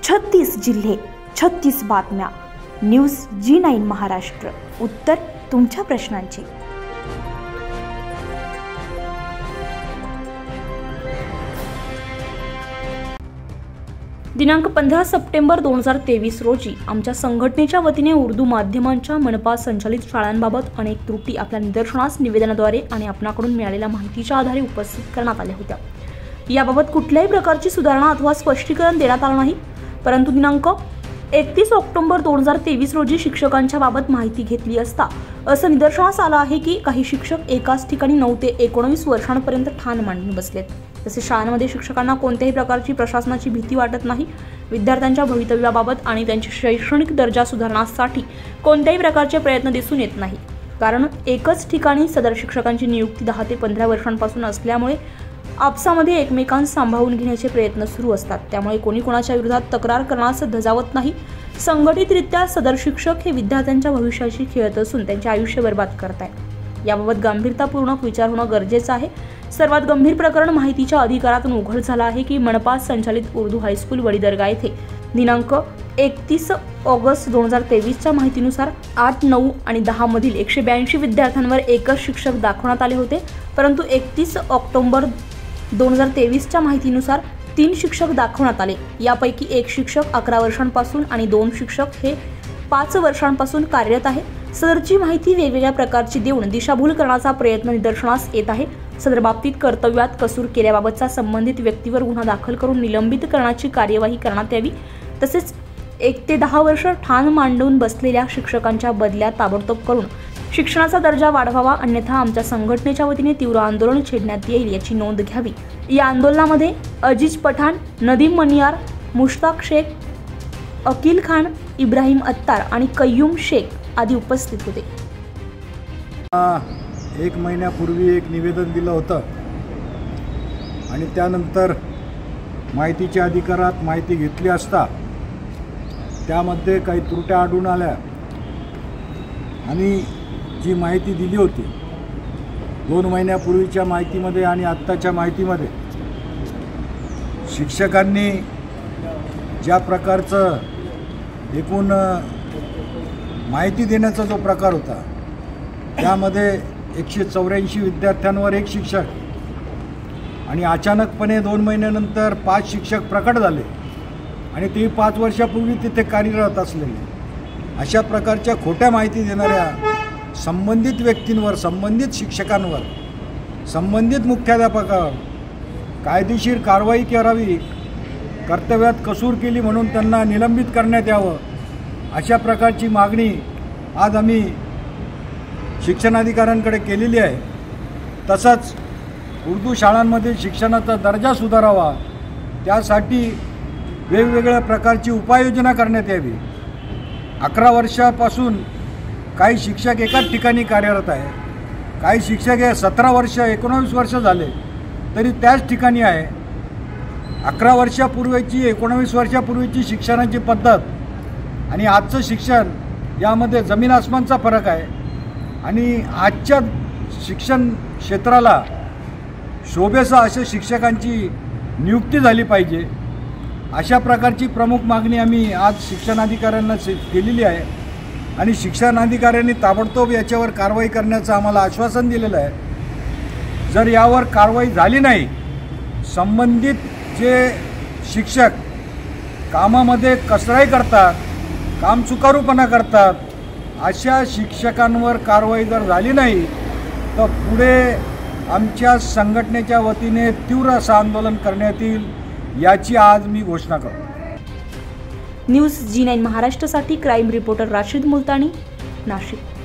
36 जिल्हे, 36 बातम्या. News G9 Maharashtra. उत्तर तुमच्या प्रश्नांची. दिनांक 15 सप्टेंबर 2023 रोजी आमच्या संघटनेच्या वतीने उर्दू माध्यमांच्या मनपा संचालित शाळांबाबत अनेक त्रुटी आपल्या निदर्शनास निवेदनाद्वारे आणि आपणाकडून मिळालेल्या माहितीच्या आधारे उपस्थित करण्यात आल्या होत्या. याबाबत कुठल्याही प्रकारची सुधारणा अथवा स्पष्टीकरण देण्यात आलं नाही. परंतु दिनांक 31 ऑक्टोबर 2023 रोजी शिक्षकांच्या बाबत माहिती घेतली असता असं निदर्शनास आलं आहे की काही शिक्षक एकाच ठिकाणी 9 ते 19 वर्षांपर्यंत ठाण मांडून बसलेत. तसेच शाळांमध्ये शिक्षकांना कोणत्याही प्रकारची प्रशासनाची भीती वाटत नाही. विद्यार्थ्यांच्या भवितव्याबाबत आणि त्यांची शैक्षणिक दर्जा सुधारण्यासाठी कोणत्याही प्रकारचे प्रयत्न दिसून येत नाही. कारण एकच ठिकाणी सदर शिक्षकांची नियुक्ती 10 ते 15 वर्षांपासून असल्यामुळे आपसामध्ये एकमेकांना सांभाळून घेण्याचे प्रयत्न सुरू असतात. त्यामुळे कोणी कोणाच्या विरोधात तक्रार करण्यास धजावत नाही. संघटितरित्या सदर शिक्षक हे विद्यार्थ्यांच्या भविष्याशी खेळत असून त्यांचे आयुष्य बर्बाद करतायत. याबाबत गंभीरतापूर्वक विचार होणं गरजेचं आहे. सर्वात गंभीर प्रकरण माहितीच्या अधिकारातून उघड झालं आहे की मनपा संचालित उर्दू हायस्कूल वडी दर्गा येथे दिनांक 31 ऑगस्ट 2023च्या माहितीनुसार 8, 9 आणि 10 मधील 182 विद्यार्थ्यांवर एकच शिक्षक दाखवण्यात आले होते. परंतु 31 ऑक्टोबर 2023च्या माहितीनुसार 3 शिक्षक दाखवण्यात आले. यापैकी एक शिक्षक 11 वर्षांपासून आणि 2 शिक्षक हे 5 वर्षांपासून कार्यरत आहे. सदरची माहिती वेगवेगळ्या प्रकारची देऊन दिशाभूल करण्याचा प्रयत्न निदर्शनास येत आहे. सदर बाबतीत कर्तव्यात कसूर केल्याबाबतचा संबंधित व्यक्तीवर गुन्हा दाखल करून निलंबित करण्याची कार्यवाही करण्यात यावी. तसेच 1 ते 10 वर्ष ठाण मांडून बसलेल्या शिक्षकांच्या बदल्या ताबडतोब करून शिक्षणाचा दर्जा वाढवावा, अन्यथा आमच्या संघटनेच्या वतीने तीव्र आंदोलन छेडण्यात येईल याची नोंद घ्यावी. या आंदोलनामध्ये अजीज पठाण, नदीम मनियार, मुश्ताक शेख, अकील खान, इब्राहिम अत्तार आणि कय्यूम शेख आदी उपस्थित होते. 1 महिन्यापूर्वी एक निवेदन दिलं होतं आणि त्यानंतर माहितीच्या अधिकारात माहिती घेतली असता त्यामध्ये काही त्रुट्या आढळून आल्या आणि जी माहिती दिली होती 2 महिन्यापूर्वीच्या माहितीमध्ये आणि आत्ताच्या माहितीमध्ये शिक्षकांनी ज्या प्रकारचं एकूण माहिती देण्याचा जो प्रकार होता त्यामध्ये 184 विद्यार्थ्यांवर एक शिक्षक आणि अचानकपणे 2 महिन्यानंतर 5 शिक्षक प्रकट झाले आणि ते 5 वर्षापूर्वी तिथे कार्यरत असलेले अशा प्रकारच्या खोट्या माहिती देणाऱ्या संबंधित व्यक्तींवर, संबंधित शिक्षकांवर, संबंधित मुख्याध्यापकावर कायदेशीर कारवाई करावी. कर्तव्यात कसूर केली म्हणून त्यांना निलंबित करण्यात यावं अशा प्रकारची मागणी आज आम्ही शिक्षणाधिकाऱ्यांकडे केलेली आहे. तसंच उर्दू शाळांमध्ये शिक्षणाचा दर्जा सुधारावा त्यासाठी वेगवेगळ्या प्रकारची उपाययोजना करण्यात यावी. 11 वर्षापासून काही शिक्षक एकाच ठिकाणी कार्यरत आहे. काही शिक्षक हे 17 वर्ष 19 वर्ष झाले तरी त्याच ठिकाणी आहे. 11 वर्षापूर्वीची 19 वर्षापूर्वीची शिक्षणाची पद्धत आणि आजचं शिक्षण यामध्ये जमीन आसमानचा फरक आहे आणि आजच्या शिक्षण क्षेत्राला शोभेसा अशा शिक्षकांची नियुक्ती झाली पाहिजे. अशा प्रकारची प्रमुख मागणी आम्ही आज शिक्षणाधिकाऱ्यांना केलेली आहे आणि शिक्षणाधिकाऱ्यांनी ताबडतोब याच्यावर कारवाई करण्याचं आम्हाला आश्वासन दिलेलं आहे. जर यावर कारवाई झाली नाही, संबंधित जे शिक्षक कामामध्ये कसराई करतात, काम सुचारूपणा करतात अशा शिक्षकांवर कारवाई जर झाली नाही तर पुढे आमच्या संघटनेच्या वतीने तीव्र असं आंदोलन करण्यात येईल याची आज मी घोषणा करतो. न्यूज G9 महाराष्ट्रासाठी क्राईम रिपोर्टर राशिद मुलतानी, नाशिक.